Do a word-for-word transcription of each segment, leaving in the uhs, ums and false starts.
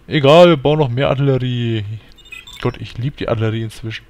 Egal, wir bauen noch mehr Artillerie. Gott, ich liebe die Artillerie inzwischen.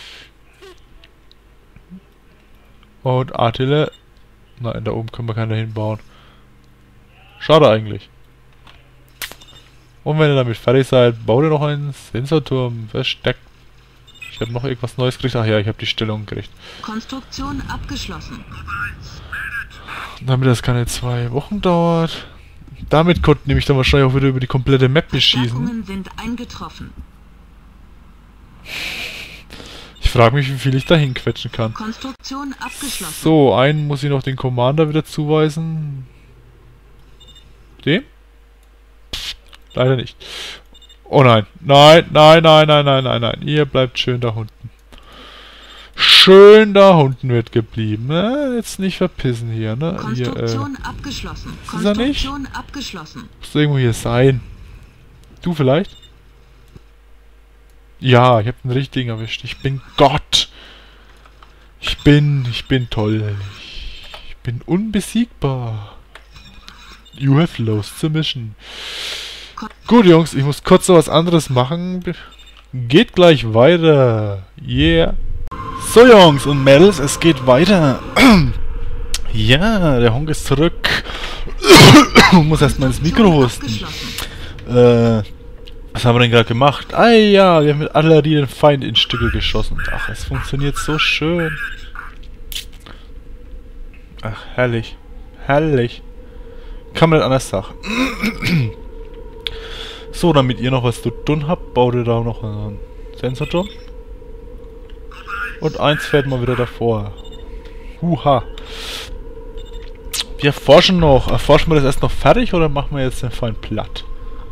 Und Artillerie... Nein, da oben können wir keine hinbauen. Schade eigentlich. Und wenn ihr damit fertig seid, baut ihr noch einen Sensorturm. Versteckt. Ich habe noch irgendwas Neues gekriegt. Ach ja, ich habe die Stellung gekriegt. Konstruktion abgeschlossen. Damit das keine zwei Wochen dauert. Damit konnte nämlich dann wahrscheinlich auch wieder über die komplette Map beschießen. Verstärkungen sind eingetroffen. Ich frage mich, wie viel ich da hinquetschen kann. Konstruktion abgeschlossen. So, einen muss ich noch den Commander wieder zuweisen. Dem? Leider nicht. Oh nein. Nein, nein, nein, nein, nein, nein, nein. Ihr bleibt schön da unten. Schön da unten wird geblieben. Ne? Jetzt nicht verpissen hier, ne? Konstruktion Hier, äh, abgeschlossen. ist er nicht? Konstruktion abgeschlossen. Muss irgendwo hier sein. Du vielleicht? Ja, ich habe den richtigen erwischt. Ich bin Gott. Ich bin, ich bin toll. Ich bin unbesiegbar. You have lost the mission. Gut, Jungs, ich muss kurz noch was anderes machen. Geht gleich weiter. Yeah. So, Jungs und Mädels, es geht weiter. Ja, der Honk ist zurück. Muss erstmal ins Mikro husten. Äh, was haben wir denn gerade gemacht? Ah ja, wir haben mit Artillerie den Feind in Stücke geschossen. Ach, es funktioniert so schön. Ach, herrlich. Herrlich. Kann man nicht anders sagen. So, damit ihr noch was zu tun habt, baut ihr da noch einen Sensorturm. Und eins fährt mal wieder davor. Huha. Wir forschen noch. Erforschen wir das erst noch fertig oder machen wir jetzt den Feind platt?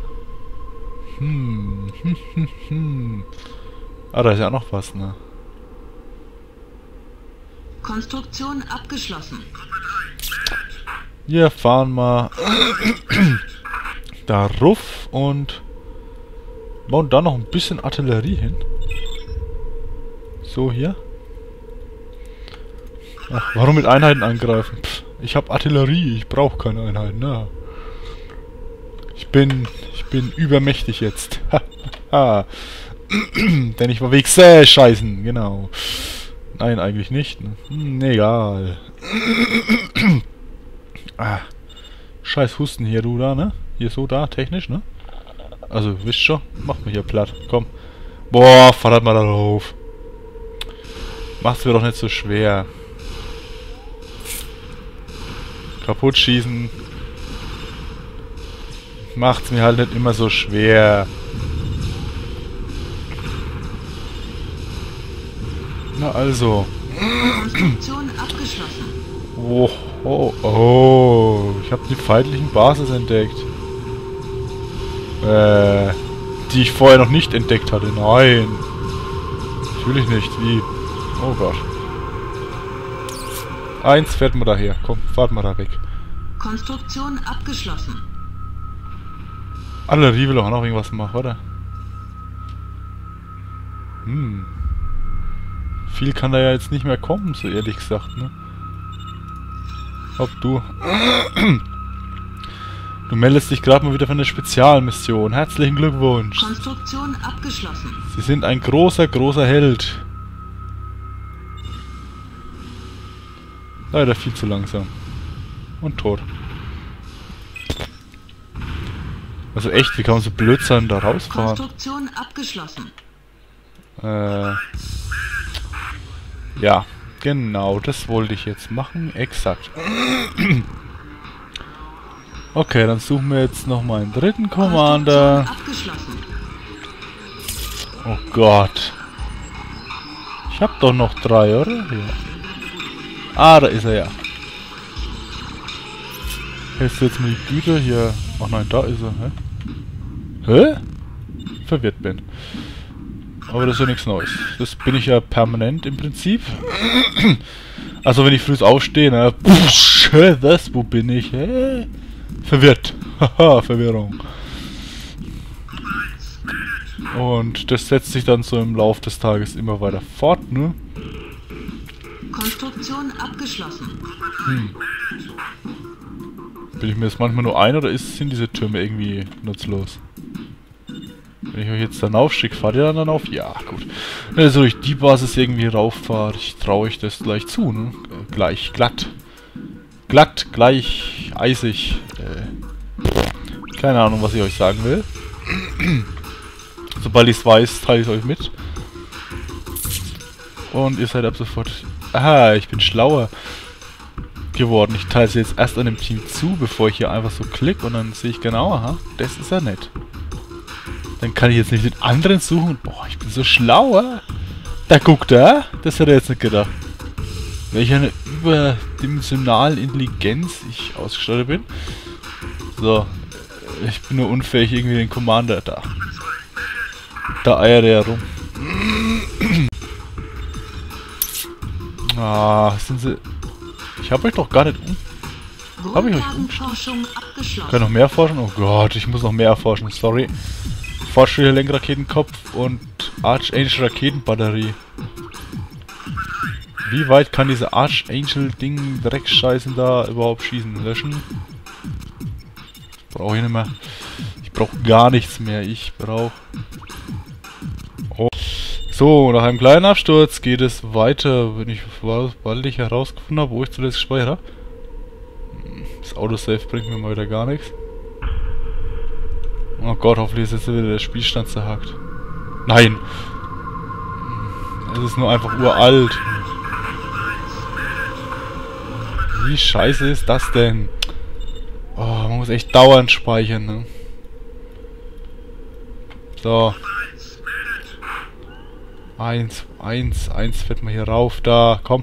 Hm. Hm, hm, hm. Ah, da ist ja auch noch was, ne? Konstruktion abgeschlossen. Wir fahren mal da ruf und bauen da noch ein bisschen Artillerie hin. So, hier. Ach, warum mit Einheiten angreifen? Pff, ich habe Artillerie, ich brauche keine Einheiten, ne? Ich bin, ich bin übermächtig jetzt. Denn ich war weg sehr scheißen, genau. Nein, eigentlich nicht. Ne? Hm, egal. Ah, scheiß Husten hier, du da, ne? Hier so, da, technisch, ne? Also, wisst schon, macht mich hier platt, komm. Boah, fahrt mal da drauf. Macht's mir doch nicht so schwer. Kaputt schießen. Macht's mir halt nicht immer so schwer. Na also. Konstruktion abgeschlossen. Oh, oh, oh. Ich habe die feindlichen Basis entdeckt. Äh, die ich vorher noch nicht entdeckt hatte. Nein. Natürlich nicht. Wie? Oh Gott. Eins fährt mal daher. Komm, fahrt mal da weg. Konstruktion abgeschlossen. Artillerie will doch auch noch irgendwas machen, oder? Hm. Viel kann da ja jetzt nicht mehr kommen, so ehrlich gesagt, ne? Ob du... Du meldest dich gerade mal wieder für eine Spezialmission. Herzlichen Glückwunsch. Konstruktion abgeschlossen. Sie sind ein großer, großer Held. Leider viel zu langsam. Und tot. Also echt, wie kann man so blöd sein, da rausfahren? Konstruktion abgeschlossen. Äh... Ja, genau, das wollte ich jetzt machen. Exakt. Okay, dann suchen wir jetzt noch mal einen dritten Commander. Oh Gott. Ich hab doch noch drei, oder? Ja. Ah, da ist er ja. Hältst du jetzt mal die Güter hier? Ach nein, da ist er. Hä? Hä? Verwirrt bin. Aber das ist ja nichts Neues. Das bin ich ja permanent im Prinzip. Also wenn ich früh aufstehe, ne? Pff, was? Wo bin ich? Hä? Verwirrt. Haha, Verwirrung. Und das setzt sich dann so im Laufe des Tages immer weiter fort, ne? Konstruktion abgeschlossen. Hm. Bin ich mir das manchmal nur ein oder ist, sind diese Türme irgendwie nutzlos? Wenn ich euch jetzt dann aufschicke, fahrt ihr dann auf? Ja, gut. Wenn ihr so durch die Basis irgendwie rauffahrt, ich traue euch das gleich zu, ne? Äh, gleich glatt. Glatt, gleich eisig. Äh, keine Ahnung, was ich euch sagen will. Sobald ich es weiß, teile ich es euch mit. Und ihr seid ab sofort... Aha, ich bin schlauer geworden. Ich teile es jetzt erst einem Team zu, bevor ich hier einfach so klicke und dann sehe ich genau, aha, das ist ja nett. Dann kann ich jetzt nicht den anderen suchen. Boah, ich bin so schlauer. Da guckt er. Das hätte er jetzt nicht gedacht. Welch eine überdimensionale Intelligenz ich ausgestattet bin. So. Ich bin nur unfähig, irgendwie den Commander da. Da eiert er herum. Ah, sind sie... Ich habe euch doch gar nicht um... Habe ich euch umgestellt? Kann noch mehr erforschen? Oh Gott, ich muss noch mehr erforschen, sorry. Fortschrittlicher Lenkraketenkopf und Archangel Raketenbatterie. Wie weit kann diese Archangel-Ding, Dreckscheißen da überhaupt schießen? Löschen? Brauche ich nicht mehr. Ich brauche gar nichts mehr. Ich brauche... Oh. So, nach einem kleinen Absturz geht es weiter, wenn ich bald ich herausgefunden habe, wo ich zuletzt gespeichert habe. Das Autosave bringt mir mal wieder gar nichts. Oh Gott, hoffentlich ist jetzt wieder der Spielstand zerhackt. Nein! Es ist nur einfach uralt. Wie scheiße ist das denn? Oh, man muss echt dauernd speichern, ne? So. Eins, eins, eins fährt mal hier rauf, da, komm.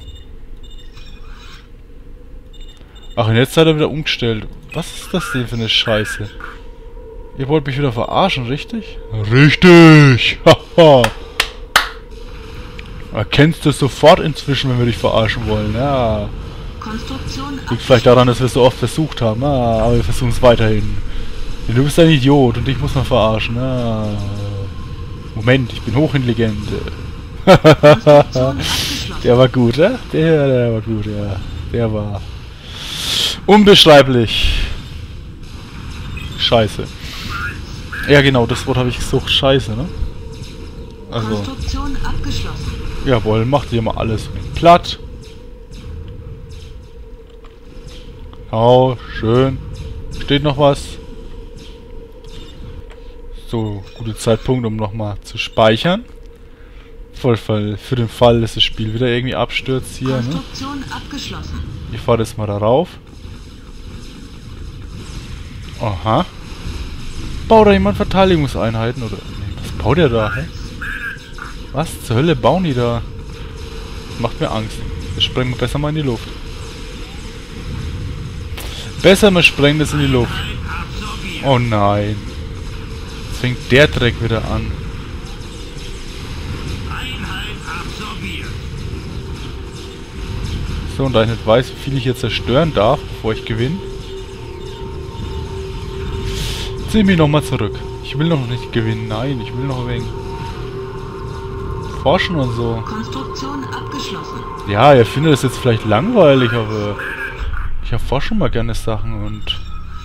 Ach, und jetzt seid ihr wieder umgestellt. Was ist das denn für eine Scheiße? Ihr wollt mich wieder verarschen, richtig? Richtig! Haha! Erkennst du sofort inzwischen, wenn wir dich verarschen wollen, ja. Liegt vielleicht daran, dass wir es so oft versucht haben, ah, aber wir versuchen es weiterhin. Denn du bist ein Idiot und dich muss man verarschen, ah. Moment, ich bin hochintelligent. Der war gut, äh? Der, der war gut, ja. Der war... unbeschreiblich. Scheiße. Ja genau, das Wort habe ich gesucht. Scheiße, ne? Also... Konstruktion abgeschlossen. Jawohl, macht ihr mal alles platt. Oh, schön. Steht noch was? So, guter Zeitpunkt, um nochmal zu speichern. Vollfall für den Fall, dass das Spiel wieder irgendwie abstürzt hier, ne? Konstruktion abgeschlossen. Ich fahre jetzt mal darauf. Aha. Baut da jemand Verteidigungseinheiten oder... Nee, was baut der da, hä? Was zur Hölle bauen die da? Das macht mir Angst. Wir sprengen besser mal in die Luft. Besser, wir sprengen das in die Luft. Oh nein. Jetzt fängt der Dreck wieder an. So, und da ich nicht weiß, wie viel ich hier zerstören darf, bevor ich gewinne, zieh mich nochmal zurück. Ich will noch nicht gewinnen, nein, ich will noch ein wenig forschen und so. Konstruktion abgeschlossen. Ja, ihr findet es jetzt vielleicht langweilig, aber ich erforsche schon mal gerne Sachen und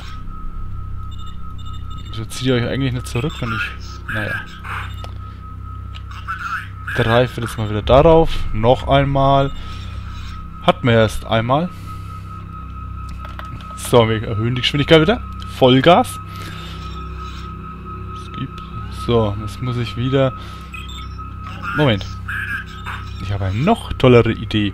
so zieht ihr euch eigentlich nicht zurück, wenn ich... Naja. Drei fällt jetzt mal wieder darauf. Noch einmal. Hatten wir erst einmal. So, wir erhöhen die Geschwindigkeit wieder. Vollgas. So, jetzt muss ich wieder... Moment. Ich habe eine noch tollere Idee.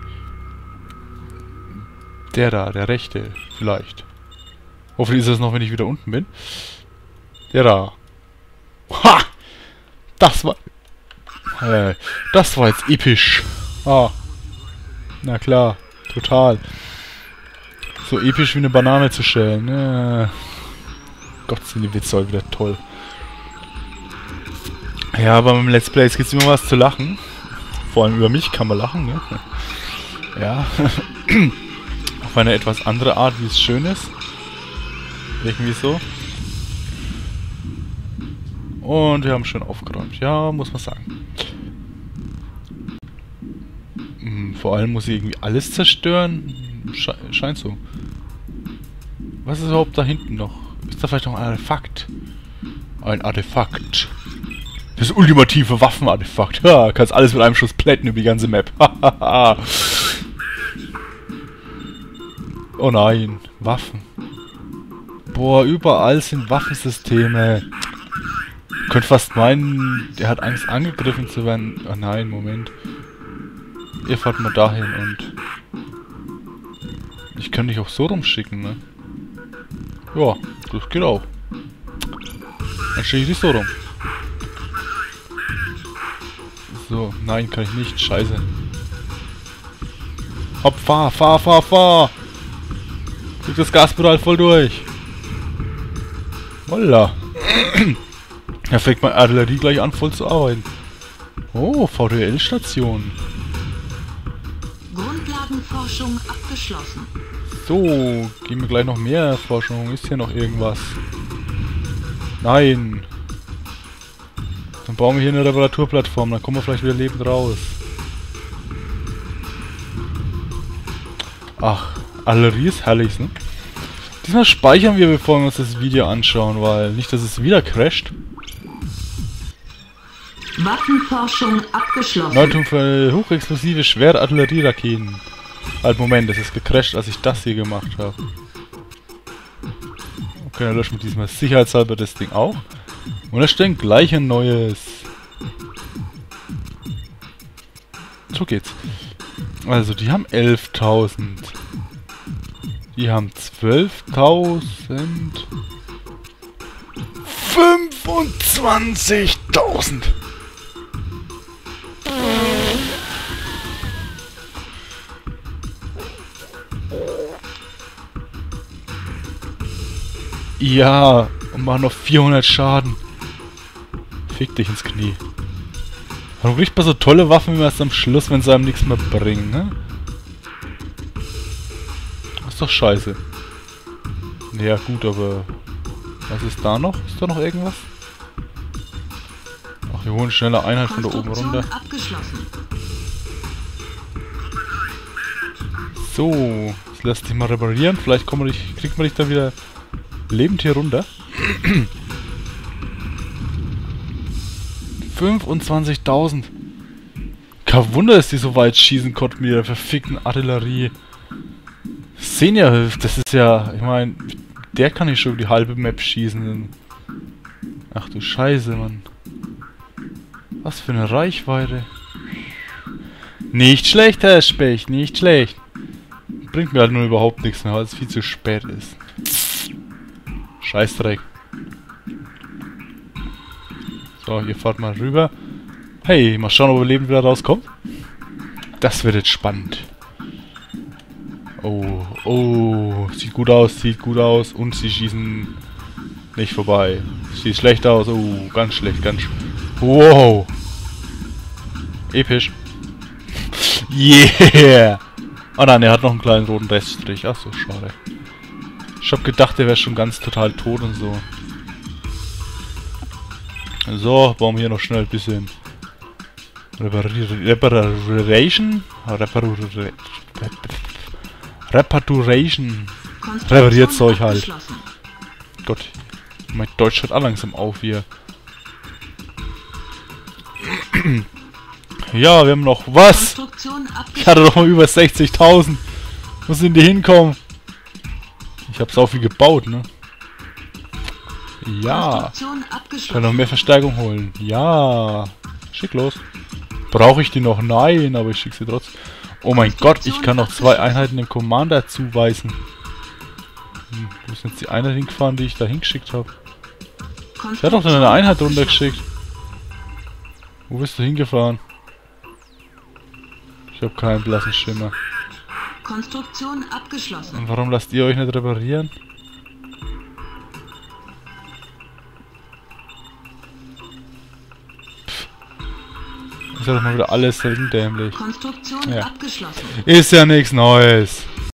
Der da, der rechte, vielleicht. Hoffentlich ist das noch, wenn ich wieder unten bin. Der da. Ha! Das war... Äh, das war jetzt episch. Ah. Na klar, total. So episch wie eine Banane zu schälen. Äh. Gott, sind die Witze heute wieder toll. Ja, aber beim Let's Plays gibt es immer was zu lachen. Vor allem über mich kann man lachen, ne? Ja. Auf eine etwas andere Art, wie es schön ist. Irgendwie so. Und wir haben schön aufgeräumt. Ja, muss man sagen. Vor allem muss ich irgendwie alles zerstören. Sche scheint so. Was ist überhaupt da hinten noch? Ist da vielleicht noch ein Artefakt? Ein Artefakt. Das ultimative Waffenartefakt. Ja, kannst alles mit einem Schuss plätten über die ganze Map. Oh nein, Waffen. Boah, überall sind Waffensysteme. Ich könnte fast meinen, der hat Angst angegriffen zu werden. Oh nein, Moment. Ihr fahrt mal dahin und... Ich könnte dich auch so rumschicken, ne? Ja, das geht auch. Dann schicke ich dich so rum. So, nein, kann ich nicht. Scheiße. Hopp, fahr, fahr, fahr, fahr! Krieg das Gaspedal voll durch. Voila. Da fängt meine Artillerie gleich an, voll zu arbeiten. Oh, V D L-Station. Grundlagenforschung abgeschlossen. So, geben wir gleich noch mehr Forschung. Ist hier noch irgendwas? Nein. Dann bauen wir hier eine Reparaturplattform, dann kommen wir vielleicht wieder lebend raus. Ach, Artillerie ist herrlich, ne? Diesmal speichern wir, bevor wir uns das Video anschauen, weil nicht, dass es wieder crasht. Waffenforschung abgeschlossen. Neuerung für hochexplosive schwere Artillerieraketen. Halt, Moment, das ist gecrasht, als ich das hier gemacht habe. Okay, dann löschen wir diesmal sicherheitshalber das Ding auch. Und erstellen gleich ein neues. So geht's. Also, die haben elftausend. Die haben zwölftausend. fünfundzwanzigtausend. Ja, und machen noch vierhundert Schaden. Fick dich ins Knie. Warum kriegt man so tolle Waffen immer erst am Schluss, wenn sie einem nichts mehr bringen, ne? Das ist doch scheiße. Ja gut, aber... Was ist da noch? Ist da noch irgendwas? Ach, wir holen schnelle Einheit von da oben runter. Abgeschlossen. So, das lässt sich mal reparieren. Vielleicht kommt man dich, kriegt man dich dann wieder lebend hier runter. fünfundzwanzigtausend. Kein Wunder, dass die so weit schießen konnten mit ihrer verfickten Artillerie. Sehen ja, das ist ja, ich meine, der kann nicht schon die halbe Map schießen. Ach du Scheiße, Mann. Was für eine Reichweite. Nicht schlecht, Herr Specht, nicht schlecht. Bringt mir halt nur überhaupt nichts mehr, weil es viel zu spät ist. Scheißdreck. So, ihr fahrt mal rüber. Hey, mal schauen, ob wir lebend wieder rauskommen. Das wird jetzt spannend. Oh, oh, sieht gut aus, sieht gut aus. Und sie schießen nicht vorbei. Sieht schlecht aus. Oh, ganz schlecht, ganz sch wow. Episch. Yeah. Oh nein, er hat noch einen kleinen roten Reststrich. Ach so, schade. Ich hab gedacht, der wäre schon ganz total tot und so. So, bauen wir hier noch schnell ein bisschen Reparation? Reparation? Reparation. Repariert Zeug halt. Gott, mein Deutsch hört auch langsam auf hier. Ja, wir haben noch... Was? Ich hatte doch mal über sechzigtausend. Wo sind die hinkommen? Ich hab's auch viel gebaut, ne? Ja. Ich kann noch mehr Verstärkung holen. Ja. Schick los. Brauche ich die noch? Nein, aber ich schick sie trotzdem. Oh mein Gott, ich kann noch zwei Einheiten dem Commander zuweisen. Hm, wo ist jetzt die Einheit hingefahren, die ich da hingeschickt habe? Ich hatte doch dann eine Einheit runtergeschickt. Wo bist du hingefahren? Ich habe keinen blassen Schimmer. Konstruktion abgeschlossen. Und warum lasst ihr euch nicht reparieren? Pff. Ist ja doch mal wieder alles dämlich. Konstruktion Ja. abgeschlossen. Ist ja nichts Neues.